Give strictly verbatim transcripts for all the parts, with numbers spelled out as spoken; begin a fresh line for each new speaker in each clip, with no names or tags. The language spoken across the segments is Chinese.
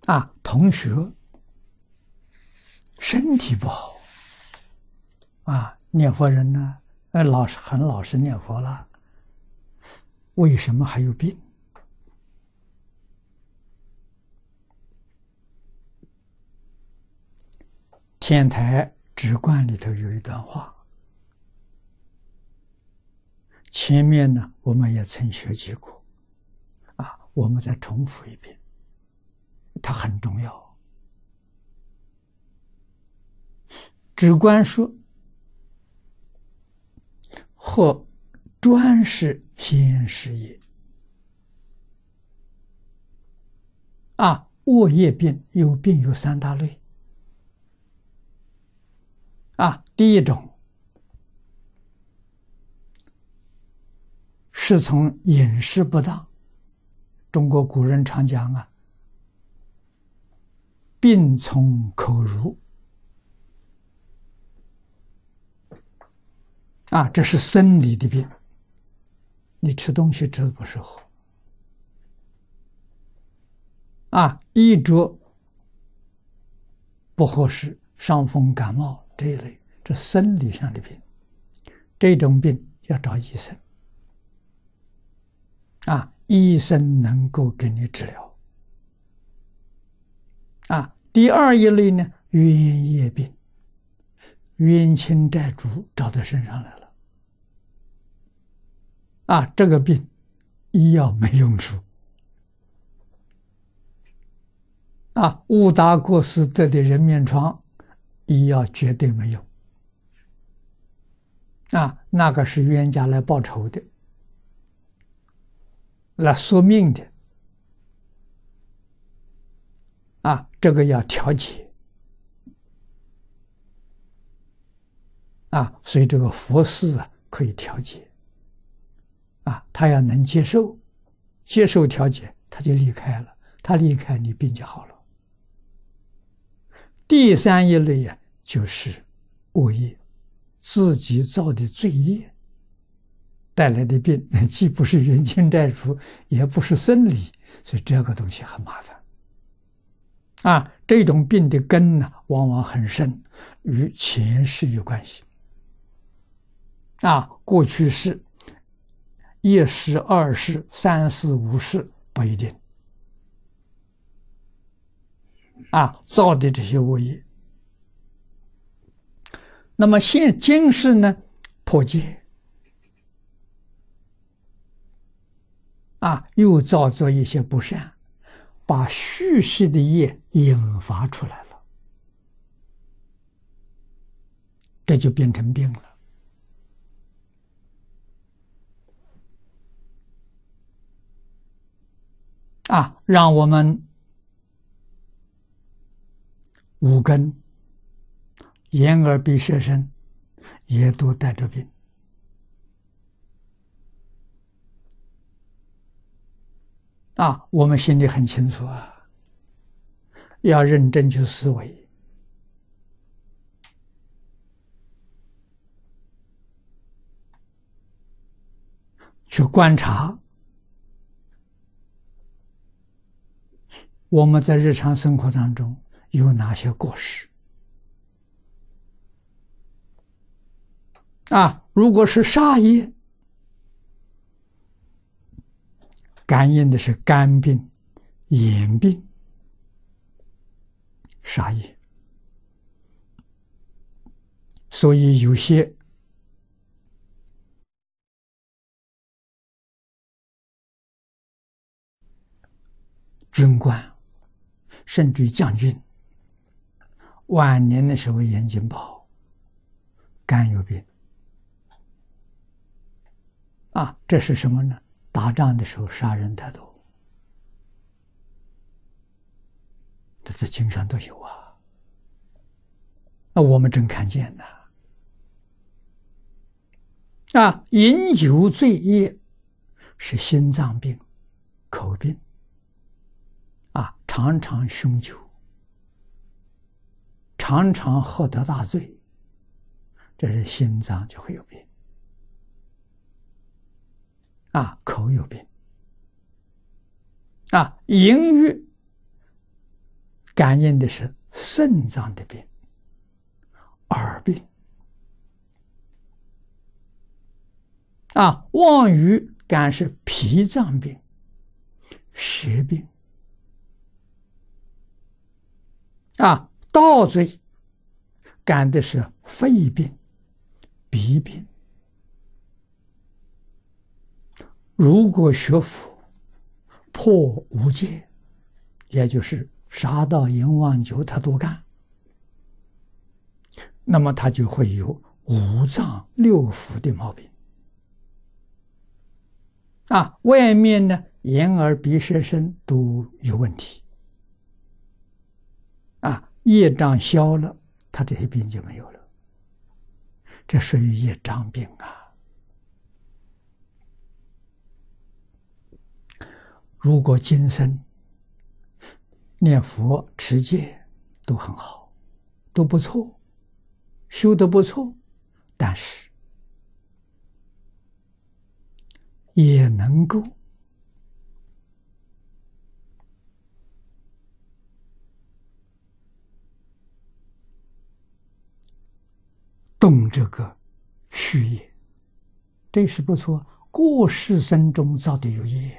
啊，同学身体不好啊，念佛人呢，呃，老实很老实念佛了，为什么还有病？天台止观里头有一段话，前面呢我们也曾学习过，啊，我们再重复一遍，它很重要。止观说，或专是偏食也。啊，恶业病有病有三大类。啊，第一种是从饮食不当，中国古人常讲啊，病从口入。啊，这是生理的病，你吃东西吃的不适合。啊，衣着不合适，伤风感冒这一类，这生理上的病，这种病要找医生。啊，医生能够给你治疗。啊，第二一类呢，冤业病，冤亲债主找到身上来了。啊，这个病医药没用处。啊，误打过失得的人面疮，医药绝对没用。啊，那个是冤家来报仇的，来索命的。啊，这个要调节。啊，所以这个佛事啊可以调节。啊，他要能接受，接受调节，他就离开了。他离开，你病就好了。第三一类啊，就是恶业，自己造的罪业带来的病，既不是冤亲债主，也不是生理，所以这个东西很麻烦。啊，这种病的根呢，往往很深，与前世有关系。啊，过去世、一世、二世、三世、五世不一定。啊，造的这些恶业，那么现今世呢，破戒，啊，又造作一些不善，把续世的业引发出来了，这就变成病了。啊，让我们五根、眼耳鼻舌身也都带着病。啊，我们心里很清楚啊，要认真去思维。去观察我们在日常生活当中有哪些过失。啊，如果是杀业，感应的是肝病、眼病，杀业。所以有些军官甚至于将军，晚年的时候眼睛不好，肝有病。啊，这是什么呢？打仗的时候杀人太多，这在经上都有啊。那我们真看见呐。啊，饮酒醉业是心脏病、口病。啊，常常酗酒，常常喝得大醉，这是心脏就会有病。啊，口有病。啊，淫欲感应的是肾脏的病、耳病。啊，妄语感是脾脏病、舌病。啊，盗嘴感的是肺病、鼻病。如果学佛破无戒，也就是杀盗淫妄酒他都干，那么他就会有五脏六腑的毛病。啊，外面呢，眼耳鼻舌身都有问题。啊，业障消了，他这些病就没有了。这属于业障病啊。如果今生念佛持戒都很好，都不错，修得不错，但是也能够动这个续业，这是不错。过世生中造的有业，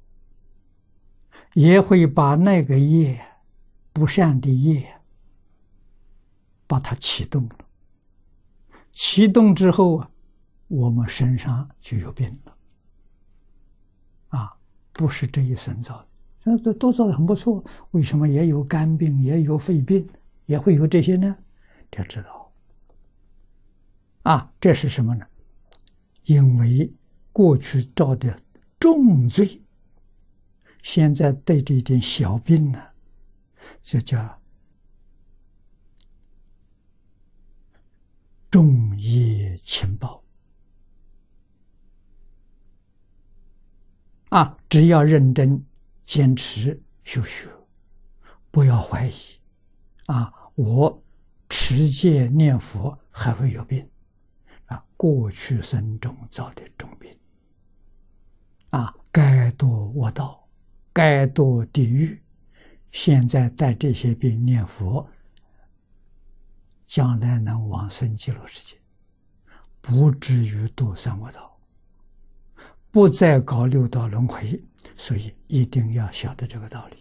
也会把那个业不善的业把它启动了。启动之后啊，我们身上就有病了。啊，不是这一生造的，都都造的很不错，为什么也有肝病，也有肺病，也会有这些呢？这知道。啊，这是什么呢？因为过去造的重罪，现在对这一点小病呢，就叫重业轻报。啊，只要认真坚持修学，不要怀疑。啊，我持戒念佛还会有病。啊，过去生中造的重病。啊，该堕恶道，该堕地狱，现在带这些病念佛，将来能往生极乐世界，不至于堕三恶道，不再搞六道轮回。所以一定要晓得这个道理。